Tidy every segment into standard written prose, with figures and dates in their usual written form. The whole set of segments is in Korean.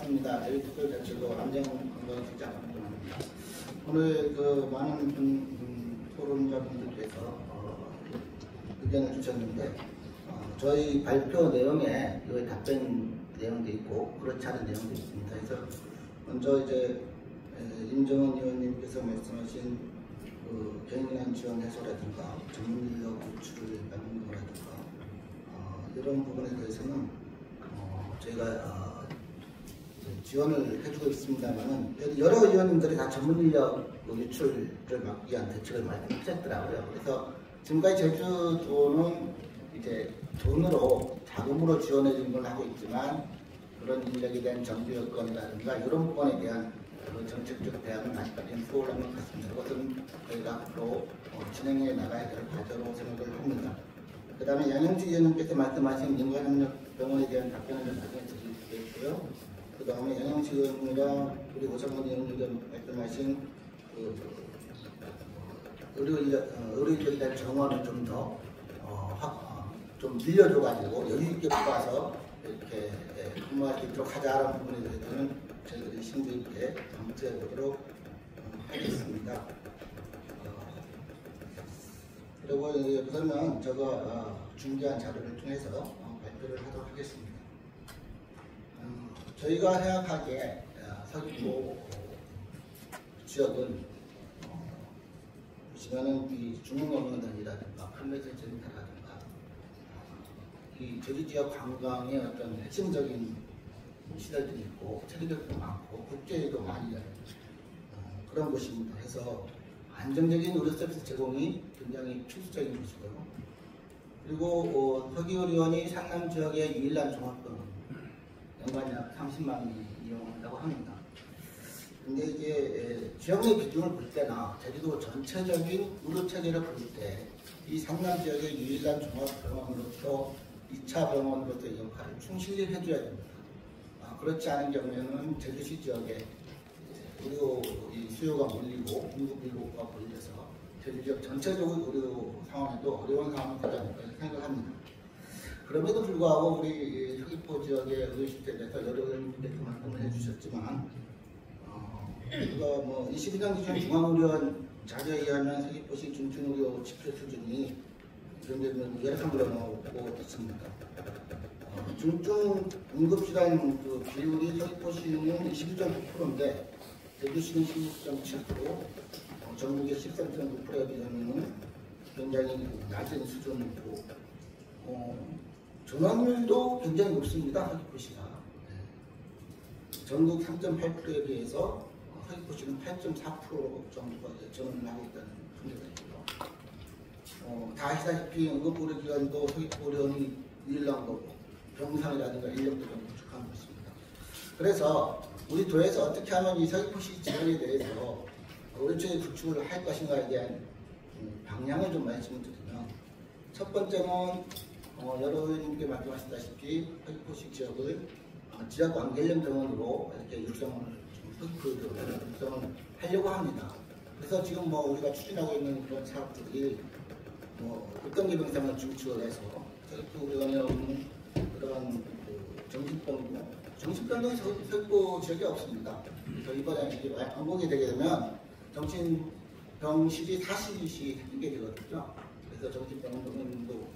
입니다. 저희 특별자치도 안전건강시장입니다. 오늘 그 많은 토론자분들께서 의견을 주셨는데 저희 발표 내용에 여기 답변 내용도 있고 그렇지 않은 내용도 있습니다. 그래서 먼저 이제 임정은 의원님께서 말씀하신 그 개인간 지원 해소라든가 전문 인력 구출을 막는 거라든가 이런 부분에 대해서는 저희가 지원을 해주고 있습니다만은 여러 의원님들이 다 전문 인력 유출을 막기 위한 대책을 말씀하셨더라고요. 그래서 지금까지 제주도는 이제 돈으로 자금으로 지원해 주는 걸 하고 있지만 그런 인력에 대한 정비 여건이라든가 이런 부분에 대한 정책적 대안은 아직까지는 소홀한 것 같습니다. 그것은 저희가 앞으로 진행해 나가야 될 과제로 생각을 합니다. 그 다음에 양영지 의원님께서 말씀하신 인간협력병원에 대한 답변을 좀 나중에 드리겠고요. 그 다음에 양영지 의원님과 우리 오상원 의원님께서 말씀하신 의료인력에 대한 정원을 좀 더 좀 늘려줘가지고 여유있게 뽑아서 이렇게 근무할 수 있도록 하자라는 부분에 대해서는 저희들이 심도 있게 검토해 보도록 하겠습니다. 그리고 그러면 제가 준비한 자료를 통해서 발표를 하도록 하겠습니다. 저희가 생각하기에 서귀포 지역은 보시면은 이 중흥업무단이라든가 판매센터라든가 이 제주 지역 관광의 어떤 핵심적인 시설들이 있고 체류객도 많고 국제도 많이 열린 그런 곳입니다. 해서 안정적인 의료 서비스 제공이 굉장히 필수적인 곳이고요. 그리고 서귀의료원이 상남 지역의 유일한 종합병원 연간 약 30만이 이용한다고 합니다. 근데 이제 지역 내 비중을 볼 때나 제주도 전체적인 의료 체계를 볼 때 이 상남 지역의 유일한 종합병원으로서 2차 병원으로서의 역할을 충실히 해줘야 됩니다. 그렇지 않은 경우에는 제주시 지역에 의료 수요가 몰리고 공급 불구가 몰려서 제주 지역 전체적인 의료 상황에도 어려운 상황이 되지 않을까 생각합니다. 그럼에도 불구하고 우리 서귀포 지역의 의료 시스템에서 여러 의원님께서 말씀을 해주셨지만 우리가 뭐 22년 기준 중앙의료원 자료에 의하면 서귀포시 중증의료 지표 수준이 여러 상으로 나오고 있습니다. 중증 응급질환 그 비율이 서귀포시는 21.9%인데 제주시는 16.7%, 전국의 13.9%에 비하면 굉장히 낮은 수준이고 전환율도 굉장히 높습니다. 서귀포시가 전국 3.8%에 비해서 서귀포시는 8.4% 정도가 전환을 하고 있다는 통계가 있고요. 다 아시다시피 응급의료기관도 서귀포의료원이 유일한 거고 병상이라든가 인력도 좀 부족한 것입니다. 그래서 우리 도에서 어떻게 하면 이 서귀포시 지역에 대해서 의료체계 구축을 할 것인가에 대한 방향을 좀 말씀드리면 첫 번째는 여러 의원님께 말씀하셨다시피 서귀포시 지역을 지역 관계형 병원으로 이렇게 육성을 육성을 하려고 합니다. 그래서 지금 뭐 우리가 추진하고 있는 그런 사업들이 극단기 병상을 구축을 해서 서귀포 의료원에 없는 그런 정신병동이 서귀포 지역에 없습니다. 그래서 이번에 완공이 되게 되면 정신병실이 4시시 생기게 되거든요. 그래서 정신병동도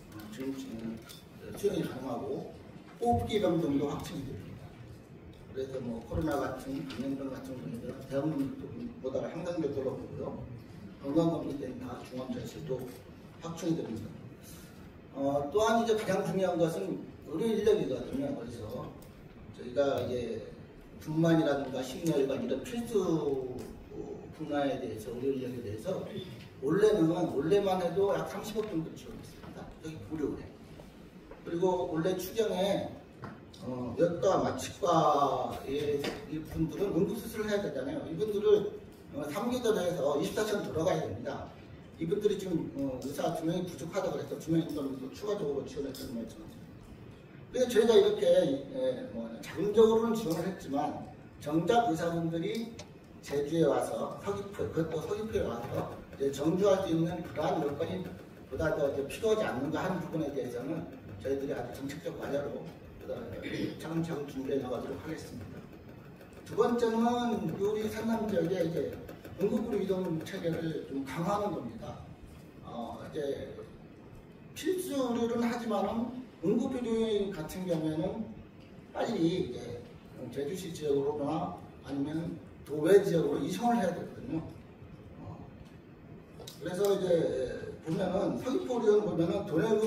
수용이 가능하고 호흡기 병동도 확충이 됩니다. 그래서 뭐 코로나 같은 감염병 같은 경우에는 대학보다 한강별도로 보고요. 건강검진센터 중환자실도 확충이 됩니다. 또한 이제 가장 중요한 것은 의료 인력이거든요. 그래서 저희가 이제 분만이라든가 심혈관 이런 필수 분야에 대해서 의료 인력에 대해서 올해만 해도 약 30억 정도 지원했습니다. 여기 무료에. 그리고 올해 추경에 여과 마취과의 이분들은 응급수술을 해야 되잖아요. 이분들을 3개월 해서 24시간 돌아가야 됩니다. 이분들이 지금 의사 2명이 부족하다고 해서 2명 정도 추가적으로 지원했다는 말씀입니다. 그래서 저희가 이렇게 자금적으로는 지원을 했지만 정작 의사분들이 제주에 와서 그것도 서귀포에 와서 정주할 수 있는 그러한 여건이 보다 더 필요하지 않는가 하는 부분에 대해서는 저희들이 아주 정책적 과제로 차근차근 준비해 나가도록 하겠습니다. 두 번째는 우리 산남 지역에 이제 응급구로 이동 체계를 좀 강화하는 겁니다. 이제 필수 의료는 하지만은 응급의료인 같은 경우에는 빨리 이제 제주시 지역으로나 아니면 도외 지역으로 이송을 해야 되거든요. 그래서 이제 보면은 서귀포 의료원 보면은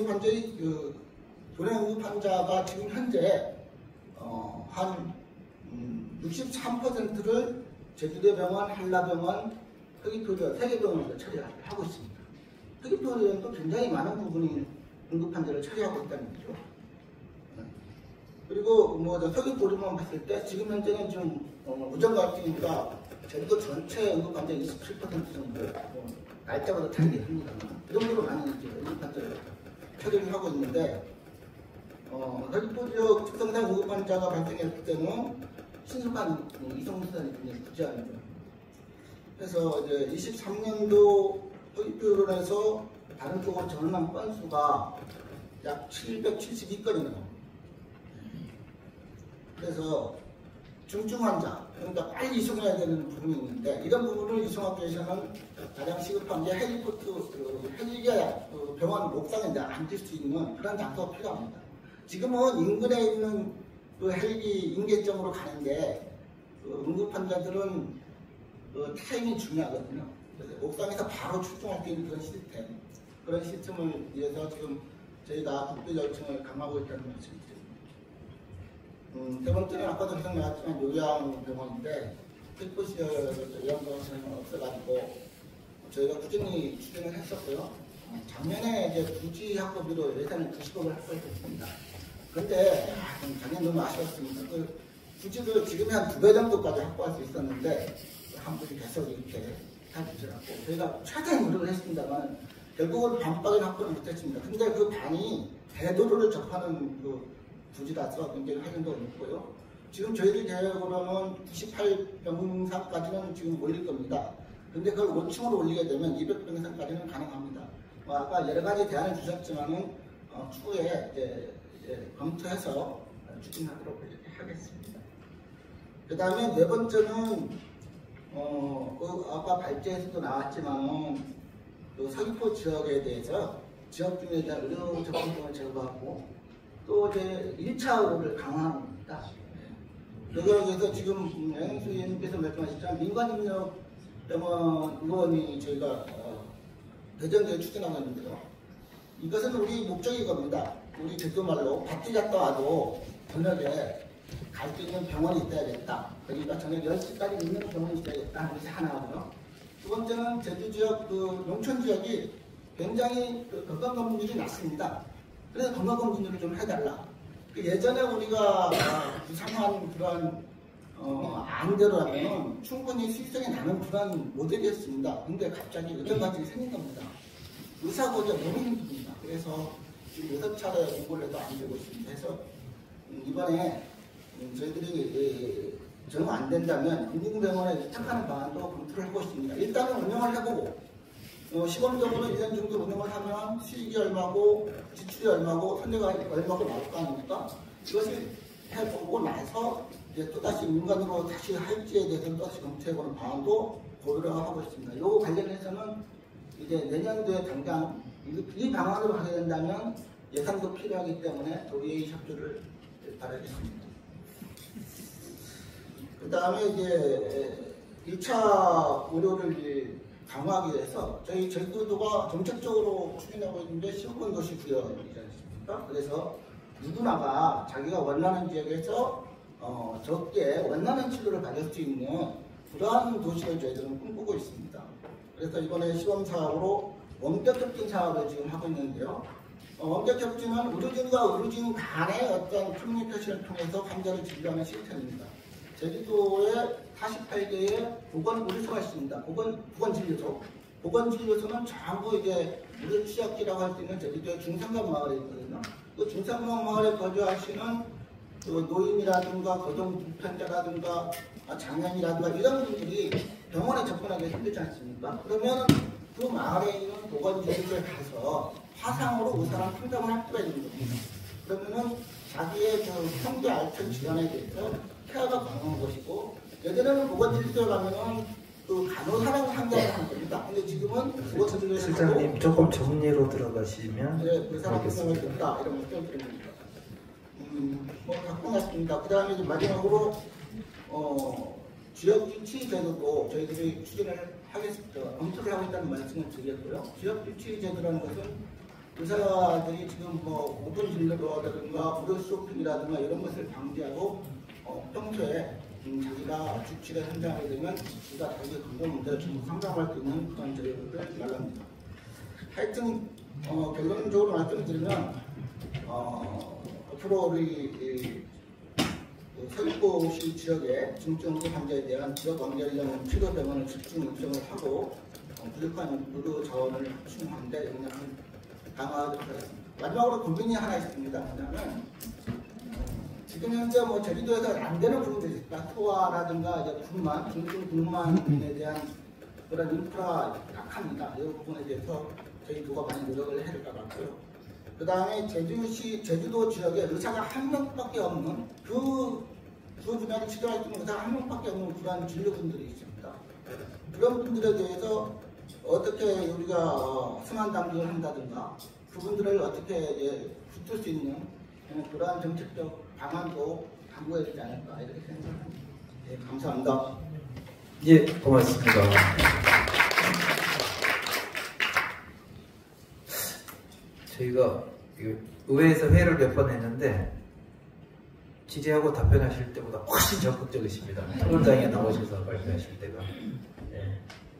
도내응급 환자가 지금 현재 한 63%를 제주대병원, 한라병원, 서귀포의료원 3개 병원에서 처리하고 있습니다. 서귀포 의료원도 굉장히 많은 부분이 응급 환자를 처리하고 있다는 거죠. 그리고 뭐 서귀포 의료원 봤을 때 지금 현재는 좀 우정 갈등이니까 제주도 전체 응급 환자 27% 정도 날짜마다 다르게 합니다. 그 정도로 많이 이제 응급 환자를 처리를 하고 있는데 서귀포 지역 특성상 응급 환자가 발생했을 때는 신속한 이송 수단이 굉장히 부재합니다. 그래서 이제 23년도 서귀포 의료원에서 다른 쪽으로 전환한 건수가 약 772건이나 나옵니다. 그래서 중증 환자, 그러니까 빨리 이송해야 되는 부분이 있는데 이런 부분을 이송하기 위해서는 가장 시급한 게 헬기가 병원 옥상에 앉을 수 있는 그런 장소가 필요합니다. 지금은 인근에 있는 그 헬기 인계점으로 가는데 응급 환자들은 타임이 중요하거든요. 그래서 옥상에서 바로 출동할 수 있는 그런 시스템을 위해서 지금 저희가 국비 절충을 강화하고 있다는 말씀이죠. 세 번째는 아까도 계속 나왔지만 요양병원인데 서귀포시에 요양병원은 없어가지고 저희가 꾸준히 추진을 했었고요. 작년에 이제 부지 확보비로 예산을 90억을 확보했습니다. 그런데 작년 너무 아쉬웠습니다. 그 부지를 지금의 한 2배 정도까지 확보할 수 있었는데 한 분이 계속 이렇게 해주더라고. 저희가 최대한 노력을 했습니다만 결국은 반밖에 확보를 못했습니다. 근데 그 반이 대도로를 접하는 그 부지라서 굉장히 활용도가 높고요. 지금 저희들 계획으로는 98병상까지는 지금 올릴 겁니다. 근데 그걸 5층으로 올리게 되면 200병상까지는 가능합니다. 아까 여러 가지 대안을 주셨지만은 추후에 이제 검토해서 추진하도록 하겠습니다. 그 다음에 네 번째는 아까 발제에서도 나왔지만은 그 서귀포 지역에 대해서 지역 주민에 대한 의료 접근성을 제거하고 또 이제 1차 의료를 강화하는 겁니다. 그래서 지금 양수위원님께서 말씀하셨지만 민간임력병원 의원이 저희가 대전에 추진하고 있는데요. 이것은 우리 목적이 겁니다. 우리 제주말로 밖에 갔다 와도 저녁에 갈 수 있는 병원이 있어야겠다. 그러니까 저녁 10시까지 있는 병원이 있어야겠다. 그래서 하나고요. 두 번째는 제주 지역, 농촌 지역이 굉장히 건강검진율이 낮습니다. 그래서 건강검진율을 좀 해달라. 예전에 우리가 구상한 그런 안대로라면 충분히 수익성이 나는 그런 모델이었습니다. 근데 갑자기 의정가증이 생긴 겁니다. 의사고지가 너무 힘듭니다. 그래서 지금 6차례 공고를 해도 안 되고 있습니다. 그래서 이번에 저희들이 정 안 된다면 공공병원에 택하는 방안도 검토를 하고 있습니다. 일단은 운영을 해보고 시범적으로 1년 정도 운영을 하면 수익이 얼마고 지출이 얼마고 선례가 얼마고 나올 거 아닙니까? 이것을 해보고 나서 이제 또다시 민간으로 다시 할지에 대해서는 또다시 검토해보는 방안도 고려를 하고 있습니다. 요 관련해서는 이제 내년도에 당장 이 방안으로 하게 된다면 예산도 필요하기 때문에 도의회 협조를 바라겠습니다. 그 다음에 이제 1차 의료를 강화하기 위해서 저희 제주도가 정책적으로 추진하고 있는데 시범 도시 구역이지 않습니까? 그래서 누구나가 자기가 원하는 지역에서 적게 원하는 치료를 받을 수 있는 그러한 도시를 저희들은 꿈꾸고 있습니다. 그래서 이번에 시범 사업으로 원격협진 사업을 지금 하고 있는데요. 원격협진은 의료진과 의료진 간의 어떤 커뮤니케이션을 통해서 환자를 진료하는 시스템입니다. 제주도에 48개의 보건의료소가 있습니다. 보건진료소. 보건진료소는 전부 이제 우리 취약지라고 할 수 있는 제주도의 중산간 마을에 있거든요. 그 중산간 마을에 거주하시는 그 노인이라든가 거동불편자라든가 장년이라든가 이런 분들이 병원에 접근하기 힘들지 않습니까? 그러면 그 마을에 있는 보건진료소에 가서 화상으로 의사랑 상담을 할 수가 있는 겁니다. 그러면은 자기의 그 형제 알천 질환에 대해서 케어가 가능한 것이고 예전에는 보건진료소에 가면은 그 간호사랑 상담을 한 겁니다. 근데 지금은 보건진료소에 실장님 조금 정리로 들어가시면 네, 그 사람 상담을 듣다 이런 것들 드립니다. 뭐 갖고 났습니다. 그 다음에 이제 마지막으로 지역주치 제도도 저희들이 추진을 하겠습니다. 검토를 하고 있다는 말씀을 드렸고요. 지역주치 제도라는 것은 의사들이 지금 뭐 오픈 진료라든가 무료 쇼핑이라든가 이런 것을 방지하고 평소에 자기가 주치를 현장하게 되면 자기가 자기 건강 문제를 전부 상담할 수 있는 그런 제도를 말합니다. 하여튼 결론적으로 말씀드리면 앞으로 우리 서귀포시 지역의 중증 환자에 대한 지역 관계형 치료 병원을 집중 육성을 하고 부족한 의료 자원을 확충하는 데 영향을 강화하도록 하겠습니다. 마지막으로 고민이 하나 있습니다. 뭐냐면 지금 현재 뭐 제주도에서 안 되는 부분들이 있습니다. 소아라든가 이제 군만, 중증 군만에 대한 그런 인프라 약합니다. 이 부분에 대해서 저희도가 많이 노력을 해야 될 것 같고요. 그 다음에 제주도 지역에 의사가 한 명밖에 없는 그 분야를 치료할 수 있는 의사가 한 명밖에 없는 그런 진료분들이 있습니다. 그런 분들에 대해서 어떻게 우리가 순환 당직을 한다든가 그분들을 어떻게 붙을 수 있는 그러한 정책적 방안도 강구해야 되지 않을까 이렇게 생각합니다. 네, 감사합니다. 예, 고맙습니다. 저희가 의회에서 회의를 몇 번 했는데 질의하고 답변하실 때보다 훨씬 적극적이십니다. 토론장에 나오셔서 발표하실 때가. 네.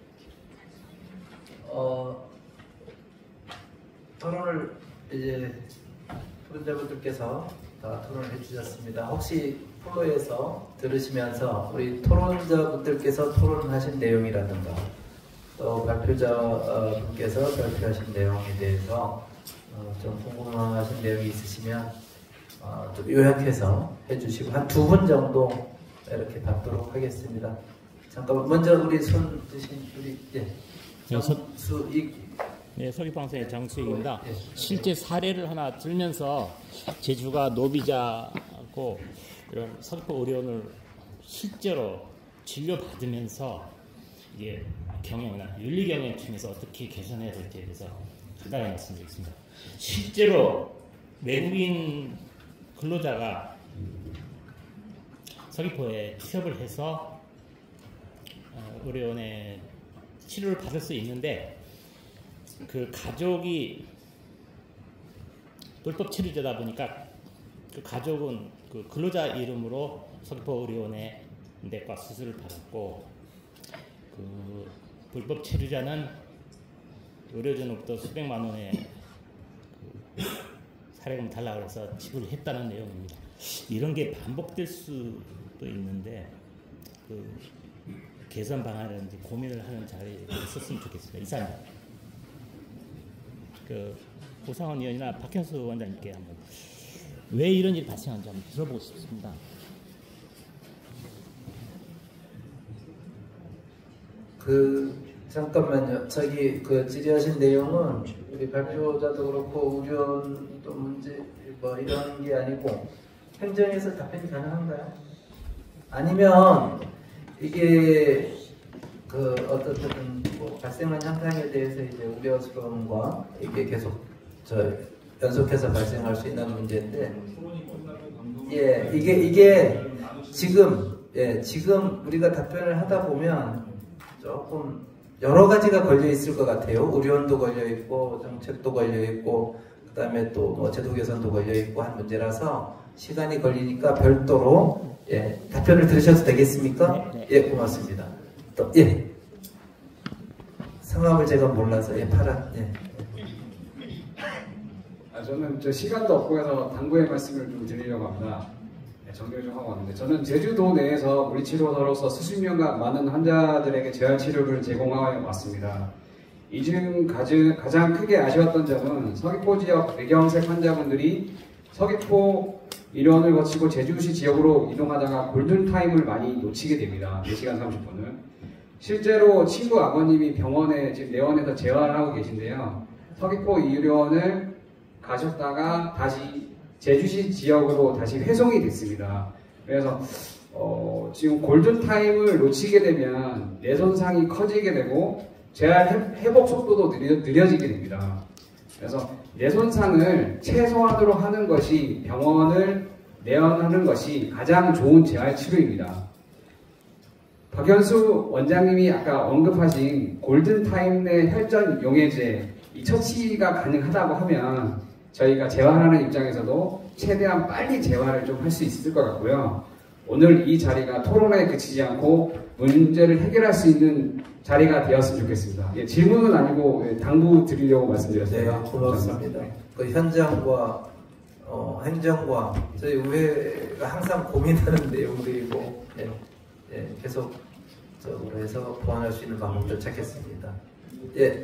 토론을 이제 토론자분들께서 다 토론을 해주셨습니다. 혹시 플로에서 들으시면서 우리 토론자분들께서 토론하신 내용이라든가 또 발표자분께서 발표하신 내용에 대해서 좀 궁금하신 내용이 있으시면 좀 요약해서 해주시고 한 2분 정도 이렇게 받도록 하겠습니다. 잠깐만 먼저 우리 손 드신 우리 정수익 서귀방송의 정수익입니다. 실제 사례를 하나 들면서 제주가 노비자고 이런 서귀포 의료원을 실제로 진료받으면서 이게 경영이나 윤리 경영 중에서 어떻게 개선해야 될지에 대해서 간단히 말씀드리겠습니다. 실제로 외국인 근로자가 서귀포에 취업을 해서 의료원에 치료를 받을 수 있는데 그 가족이 불법 치료자다 보니까 그 가족은 그 근로자 이름으로 서귀포 의료원에 내과 수술을 받았고 그 불법 치료자는 의료진으로부터 수백만 원의 그 사례금 달라고 해서 지불했다는 내용입니다. 이런 게 반복될 수도 있는데 그 개선 방안을 이제 고민을 하는 자리에 있었으면 좋겠습니다. 이상입니다. 그 고상원 의원이나 박현수 원장님께 한번 왜 이런 일이 발생하는지 한번 들어보고 싶습니다. 잠깐만요. 저기 그 질의하신 내용은 우리 발표자도 그렇고 의료원도 문제 뭐 이런 게 아니고 행정에서 답변이 가능한가요? 아니면 이게 그 어떤 뭐 발생한 현상에 대해서 이제 우려스러움과 이게 계속 연속해서 발생할 수 있는 문제인데, 예, 이게 지금 우리가 답변을 하다 보면 조금 여러 가지가 걸려 있을 것 같아요. 의료원도 걸려 있고 정책도 걸려 있고 그다음에 또 뭐 제도 개선도 걸려 있고 한 문제라서 시간이 걸리니까 별도로 답변을 들으셔도 되겠습니까? 네. 예, 고맙습니다. 또 성함을 제가 몰라서 파란. 저는 시간도 없고 해서 당부의 말씀을 좀 드리려고 합니다. 정리를 좀 하고 왔는데, 저는 제주도 내에서 물리치료사로서 수십 년간 많은 환자들에게 재활치료를 제공하여 왔습니다. 이 중 가장 크게 아쉬웠던 점은 서귀포 지역 뇌경색 환자분들이 서귀포 의료원을 거치고 제주시 지역으로 이동하다가 골든타임을 많이 놓치게 됩니다. 4시간 30분을. 실제로 친구 아버님이 병원에 지금 내원에서 재활을 하고 계신데요. 서귀포 의료원을 가셨다가 다시 제주시 지역으로 다시 회송이 됐습니다. 그래서 지금 골든타임을 놓치게 되면 뇌 손상이 커지게 되고 재활 회복 속도도 느려지게 됩니다. 그래서 뇌 손상을 최소한으로 하는 것이 병원을 내원하는 것이 가장 좋은 재활 치료입니다. 박현수 원장님이 아까 언급하신 골든타임 내 혈전 용해제 이 처치가 가능하다고 하면 저희가 재활하는 입장에서도 최대한 빨리 재활을 좀 할 수 있을 것 같고요. 오늘 이 자리가 토론에 그치지 않고 문제를 해결할 수 있는 자리가 되었으면 좋겠습니다. 예, 질문은 아니고 당부 드리려고 말씀드렸습니다. 네, 고맙습니다. 그 현장과 행정과 저희 의회가 항상 고민하는 내용들이고 계속 적으로 해서 보완할 수 있는 방법을 찾겠습니다. 예.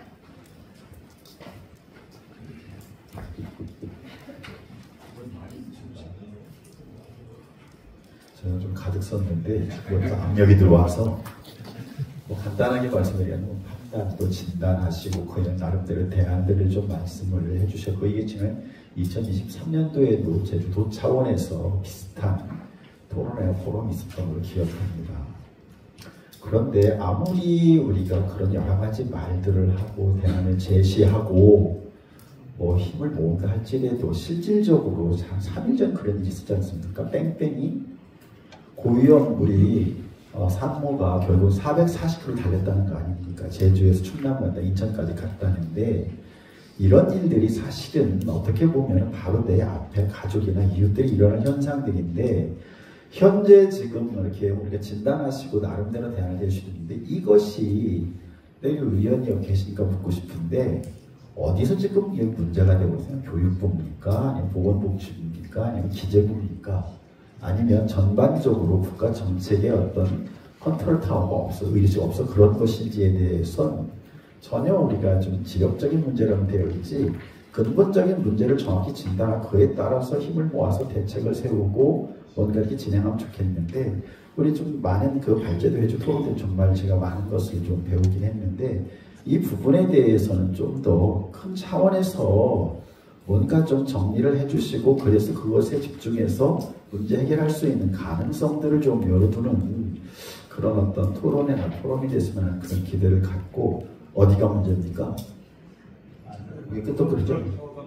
저는 좀 가득 썼는데 여기서 압력이 들어와서 뭐 간단하게 말씀드리면 판단도 진단하시고 그냥 나름대로 대안들을 좀 말씀을 해주셨고 이게 지금 2023년도에도 제주도 차원에서 비슷한 토론회 포럼이 있었던 걸 기억합니다. 그런데 아무리 우리가 그런 여러 가지 말들을 하고 대안을 제시하고 뭐 힘을 모은다 할지라도 실질적으로 한 3일 전 그런 일이 있었지 않습니까? 뺑뺑이 고위험 우리 산모가 결국 440km 달렸다는 거 아닙니까? 제주에서 충남 갔다 인천까지 갔다는데 이런 일들이 사실은 어떻게 보면 바로 내 앞에 가족이나 이웃들이 일어나는 현상들인데 현재 지금 이렇게 우리가 진단하시고 나름대로 대안을 내주시는데 이것이 여기 의원이 여기 계시니까 묻고 싶은데 어디서 지금 이게 문제가 되고 있어요? 교육부입니까? 아니면 보건복지부입니까? 아니면 기재부입니까? 아니면 전반적으로 국가 정책의 어떤 컨트롤 타워가 없어, 의지가 없어 그런 것인지에 대해서는 전혀 우리가 좀 지역적인 문제라면 되어 있지 근본적인 문제를 정확히 진단하고 그에 따라서 힘을 모아서 대책을 세우고 뭔가 이렇게 진행하면 좋겠는데 우리 좀 많은 그 발제도 해주 토론들 정말 제가 많은 것을 좀 배우긴 했는데 이 부분에 대해서는 좀 더 큰 차원에서 뭔가 좀 정리를 해주시고 그래서 그것에 집중해서 문제 해결할 수 있는 가능성들을 좀 열어두는 그런 어떤 토론회나 포럼이 됐으면 하는 그런 기대를 갖고 어디가 문제입니까? 이게 끝도 그러죠?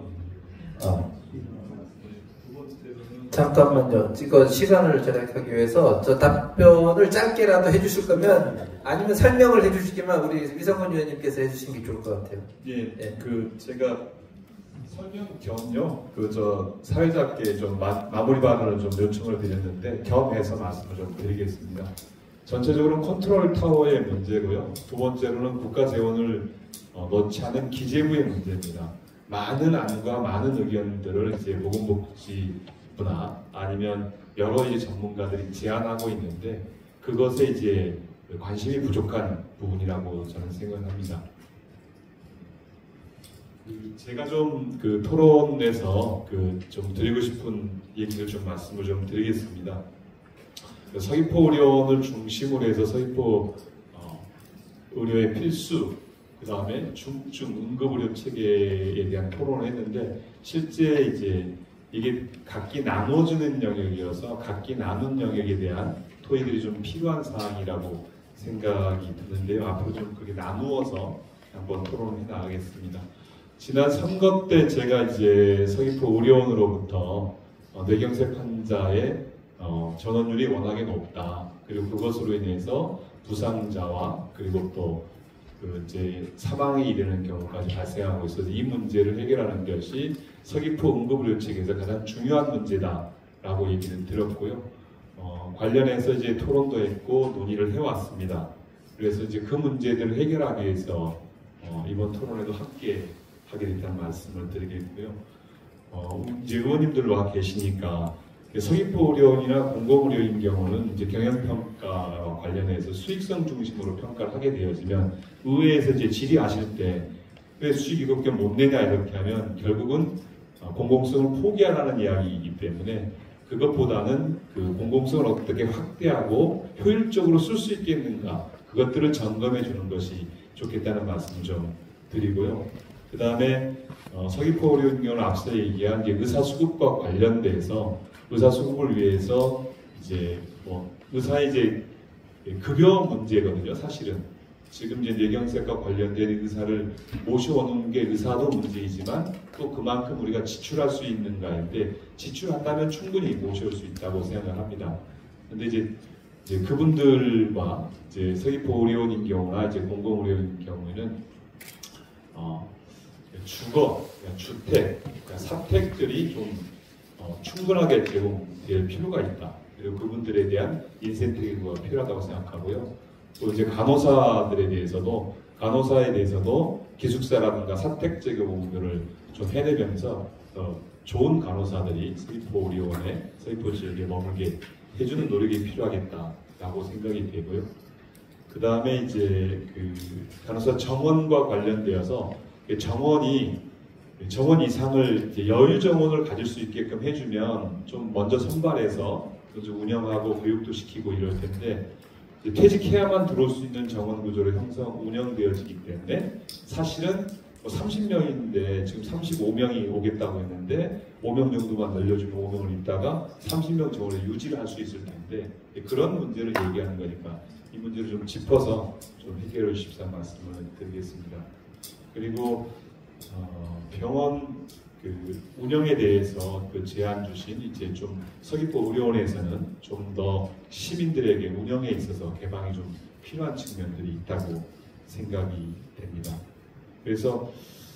잠깐만요. 이거 시간을 절약하기 위해서 저 답변을 짧게라도 해주실 거면 아니면 설명을 해주시기만 우리 위성원 위원님께서 해주신 게 좋을 것 같아요. 예, 그 제가 설명 겸요, 사회자께 좀 마무리 발언을 좀 요청을 드렸는데 겸해서 말씀을 좀 드리겠습니다. 전체적으로는 컨트롤 타워의 문제고요. 두 번째로는 국가 재원을 넣지 않은 기재부의 문제입니다. 많은 안과 많은 의견들을 이제 보건복지부나 아니면 여러 이제 전문가들이 제안하고 있는데 그것에 이제 관심이 부족한 부분이라고 저는 생각합니다. 제가 좀 그 토론에서 좀 드리고 싶은 얘기를 좀 말씀을 좀 드리겠습니다. 서귀포 의료원을 중심으로 해서 서귀포 의료의 필수, 그 다음에 중증 응급의료 체계에 대한 토론을 했는데 실제 이제 이게 각기 나눠주는 영역이어서 각기 나눈 영역에 대한 토의들이 좀 필요한 사항이라고 생각이 드는데요. 앞으로 좀 그렇게 나누어서 한번 토론해 나가겠습니다. 지난 선거 때 제가 이제 서귀포 의료원으로부터 뇌경색 환자의 전원율이 워낙에 높다. 그리고 그것으로 인해서 부상자와 그리고 또 이제 사망에 이르는 경우까지 발생하고 있어서 이 문제를 해결하는 것이 서귀포 응급의료 체계에서 가장 중요한 문제다라고 얘기를 드렸고요. 관련해서 이제 토론도 했고 논의를 해왔습니다. 그래서 이제 그 문제들을 해결하기 위해서 이번 토론에도 함께 하게 됐다는 말씀을 드리겠고요. 이제 의원님들 와 계시니까 서귀포 의료원이나 공공의료인 경우는 이제 경영평가와 관련해서 수익성 중심으로 평가를 하게 되어지면 의회에서 이제 질의하실 때 왜 수익 이것밖에 못 내냐 이렇게 하면 결국은 공공성을 포기하라는 이야기이기 때문에 그것보다는 그 공공성을 어떻게 확대하고 효율적으로 쓸 수 있겠는가 그것들을 점검해 주는 것이 좋겠다는 말씀을 좀 드리고요. 그 다음에 서귀포 의료인 경우는 앞서 얘기한 의사수급과 관련돼서 의사수급을 위해서 이제 뭐 의사의 이제 급여 문제거든요. 사실은 지금 이제 뇌경색과 관련된 의사를 모셔오는 게 의사도 문제이지만 또 그만큼 우리가 지출할 수 있는가인데 지출한다면 충분히 모셔올 수 있다고 생각을 합니다. 근데 이제 그분들과 이제 서귀포 의료원인 경우나 이제 공공의료원인 경우에는 주거, 주택, 사택들이 좀 충분하게 제공될 필요가 있다. 그리고 그분들에 대한 인센티브가 필요하다고 생각하고요. 또 이제 간호사에 대해서도 기숙사라든가 사택 제공들을 좀 해내면서 좋은 간호사들이 서귀포 의료원에 서귀포 지역에 머물게 해주는 노력이 필요하겠다라고 생각이 되고요. 그 다음에 이제 그 간호사 정원과 관련되어서 정원 이상을 이제 여유 정원을 가질 수 있게끔 해주면 좀 먼저 선발해서 운영하고 교육도 시키고 이럴 텐데 퇴직해야만 들어올 수 있는 정원 구조로 운영되어지기 때문에 사실은 30명인데 지금 35명이 오겠다고 했는데 5명 정도만 늘려주면 5명을 있다가 30명 정원을 유지를 할 수 있을 텐데 그런 문제를 얘기하는 거니까 이 문제를 좀 짚어서 좀 해결해 주십사 말씀을 드리겠습니다. 그리고 병원 그 운영에 대해서 그 제안 주신 이제 좀 서귀포 의료원에서는 좀 더 시민들에게 운영에 있어서 개방이 좀 필요한 측면들이 있다고 생각이 됩니다. 그래서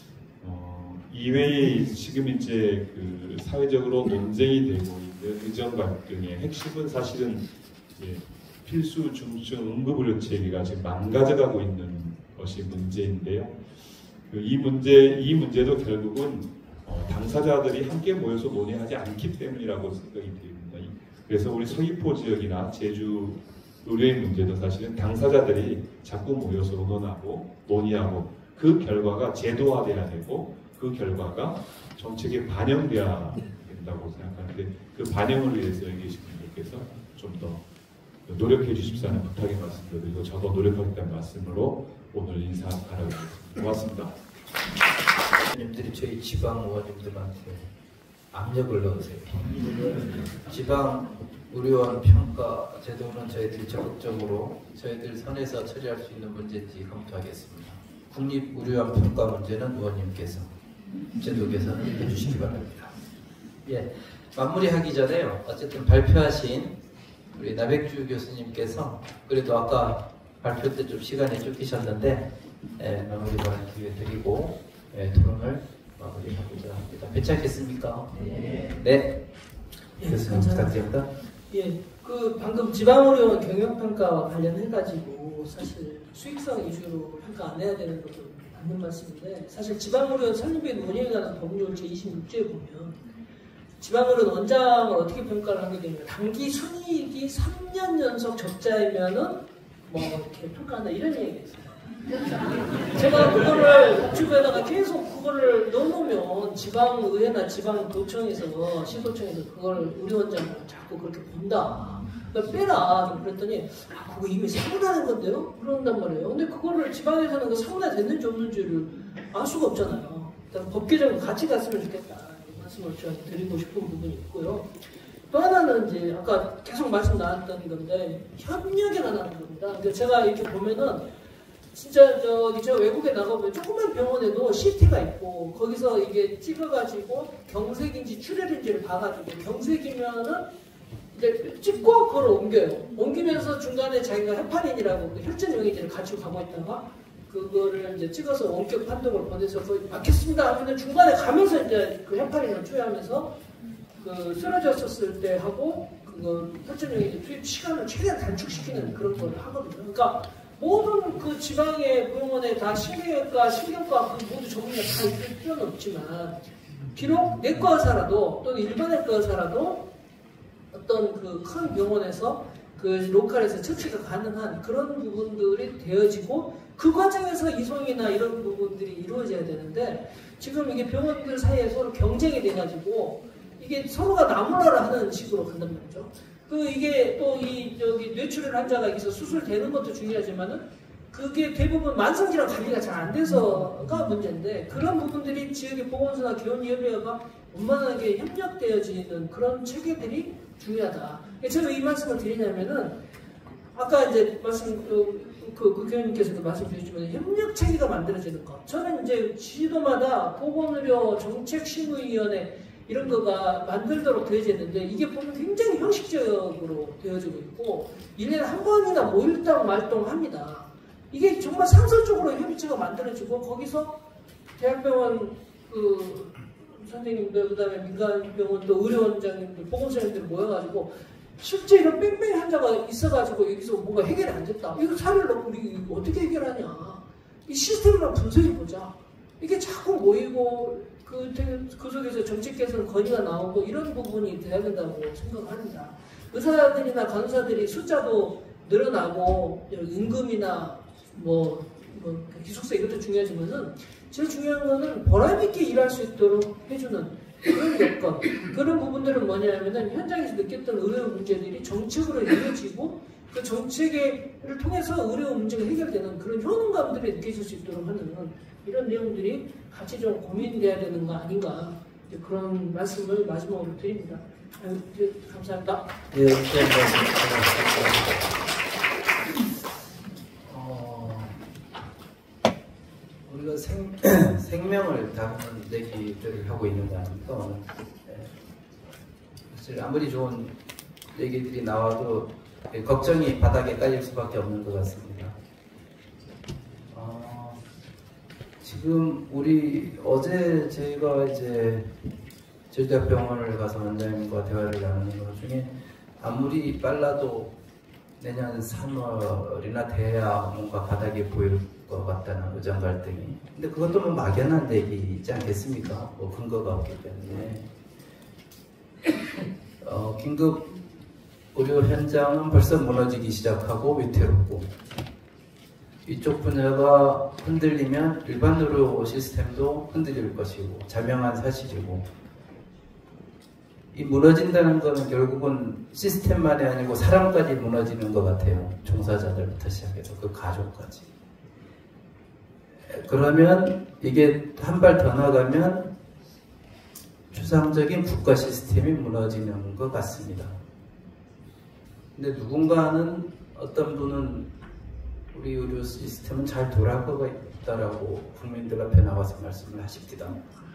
이외에 지금 이제 그 사회적으로 논쟁이 되고 있는 의정 갈등의 핵심은 사실은 이제 필수 중증 응급의료 체계가 지금 망가져가고 있는 것이 문제인데요. 이 문제도 결국은 당사자들이 함께 모여서 논의하지 않기 때문이라고 생각이 됩니다. 그래서 우리 서귀포 지역이나 제주 의료의 문제도 사실은 당사자들이 자꾸 모여서 의논하고 논의하고 그 결과가 제도화돼야 되고 그 결과가 정책에 반영돼야 된다고 생각하는데 그 반영을 위해서 여기 계신 분들께서 좀 더 노력해 주십사는 부탁의 말씀을 드리고 저도 노력하겠다는 말씀으로 오늘 인사하라고 하겠습니다. 고맙습니다. 의원님들이 저희 지방 의원님들한테 압력을 넣으세요. 지방 의료원 평가 제도는 저희들이 적극적으로 저희들 선에서 처리할 수 있는 문제인지 검토하겠습니다. 국립의료원 평가 문제는 의원님께서 제도 개선을 해주시기 바랍니다. 예, 마무리하기 전에요. 어쨌든 발표하신 우리 나백주 교수님께서 그래도 아까 발표 때 좀 시간이 쫓기셨는데 마무리 발언 기회 드리고 토론을 마무리하고자 합니다. 괜찮겠습니까? 네. 교수님 부탁드립니다. 예, 그 방금 지방의료원 경영평가와 관련해가지고 사실 수익성 위주로 평가 안 해야 되는 것도 맞는 말씀인데 사실 지방의료원 설립 및 운영에 관한 법률 제26조에 보면 지방의료원 원장을 어떻게 평가를 하게 되냐면 단기 순이익이 3년 연속 적자이면은 뭐 이렇게 평가한다 이런 얘기가 있어요. 제가 그거를 유튜브에다가 계속 그거를 넣어놓으면 지방의회나 지방도청에서 시도청에서 그걸 우리 원장을 자꾸 그렇게 본다. 그러니까 빼라 좀 그랬더니 그거 이미 사고나는 건데요? 그런단 말이에요. 근데 그거를 지방에서는 그 사고나 됐는지 없는지를 알 수가 없잖아요. 일단 법 개정은 같이 갔으면 좋겠다 이 말씀을 제가 드리고 싶은 부분이 있고요. 또 하나는 이제 아까 계속 말씀 나왔던 건데 협력에 관한 겁니다. 근데 제가 이렇게 보면은 진짜 제가 외국에 나가보면 조그만 병원에도 CT가 있고 거기서 이게 찍어가지고 경색인지 출혈인지를 봐가지고 경색이면은 이제 찍고 그걸 옮겨요. 옮기면서 중간에 자기가 헤파린이라고 혈전 용의제를 가지고 가고 있다가 그거를 이제 찍어서 원격 판독을 보내서 거의 막혔습니다. 근데 중간에 가면서 이제 그 헤파린을 투여하면서 그 쓰러졌었을 때 하고 그거 혈전 용의제 투입 시간을 최대한 단축시키는 그런 걸 하거든요. 그러니까 모든 그 지방의 병원에 다 신경외과, 신경과 모두 전문의가 다 있을 필요는 없지만 비록 내과 의사라도 또는 일반 내과 의사라도 어떤 그 큰 병원에서 그 로컬에서 처치가 가능한 그런 부분들이 되어지고 그 과정에서 이송이나 이런 부분들이 이루어져야 되는데 지금 이게 병원들 사이에 서로 경쟁이 돼가지고 이게 서로가 나몰라라 하는 식으로 간단 말이죠. 이게 또 저기 뇌출혈 환자가 여기서 수술되는 것도 중요하지만은 그게 대부분 만성질환 관리가 잘 안 돼서가 문제인데 그런 부분들이 지역의 보건소나 기혼협의회가 원만하게 협력되어지는 그런 체계들이 중요하다. 제가 이 말씀을 드리냐면은 아까 이제 그 교수님께서도 말씀 주셨지만 협력 체계가 만들어지는 것. 저는 이제 지도마다 보건의료 정책심의위원회 이런 거가 만들도록 되어져 있는데 이게 보면 굉장히 형식적으로 되어지고 있고 1년에 한 번이나 모일당 말동합니다. 이게 정말 상설적으로 협의체가 만들어지고 거기서 대학병원 그 선생님들 그다음에 민간병원 또 의료원장님들 보건소장님들 모여가지고 실제 이런 뺑뺑이 환자가 있어가지고 여기서 뭔가 해결이 안 됐다. 이거 사례를 놓고 우리 어떻게 해결하냐. 이 시스템을 분석해보자. 이게 자꾸 모이고 그 속에서 정책 개선 건의가 나오고 이런 부분이 돼야 된다고 생각합니다. 의사들이나 간호사들이 숫자도 늘어나고 임금이나 뭐 기숙사 이것도 중요하지만은 제일 중요한 거는 보람있게 일할 수 있도록 해주는 그런 여건, 그런 부분들은 뭐냐면은 현장에서 느꼈던 의료 문제들이 정책으로 이루어지고 그 정책을 통해서 의료 문제가 해결되는 그런 효능감들이 느껴질 수 있도록 하는 이런 내용들이 같이 좀 고민돼야 되는 거 아닌가 그런 말씀을 마지막으로 드립니다. 감사합니다. 예, 우리가 생명을 다루는 얘기들을 하고 있는 거 아닙니까? 오늘. 사실 아무리 좋은 얘기들이 나와도 걱정이 바닥에 깔릴 수밖에 없는 것 같습니다. 지금 어제 저희가 이제 제주대학병원을 가서 원장님과 대화를 나누는 것 중에 아무리 빨라도 내년 3월이나 돼야 뭔가 바닥이 보일 것 같다는 의견 갈등이. 근데 그것도 뭐 막연한 얘기이지 않겠습니까? 뭐 근거가 없기 때문에. 긴급 의료 현장은 벌써 무너지기 시작하고 위태롭고 이쪽 분야가 흔들리면 일반 의료 시스템도 흔들릴 것이고 자명한 사실이고 이 무너진다는 것은 결국은 시스템만이 아니고 사람까지 무너지는 것 같아요. 종사자들부터 시작해서 그 가족까지. 그러면 이게 한 발 더 나가면 추상적인 국가 시스템이 무너지는 것 같습니다. 근데 누군가는 어떤 분은 우리 의료 시스템은 잘 돌아가고 있다라고 국민들 앞에 나와서 말씀을 하십니다.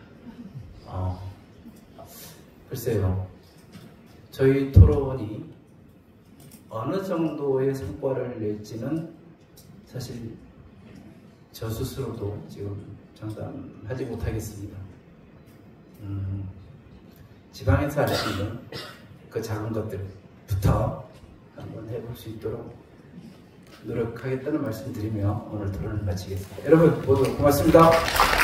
글쎄요. 저희 토론이 어느 정도의 성과를 낼지는 사실 저 스스로도 지금 장담하지 못하겠습니다. 지방에서 할 수 있는 그 작은 것들부터 한번 해볼 수 있도록 노력하겠다는 말씀 드리며 오늘 토론을 마치겠습니다. 여러분 모두 고맙습니다.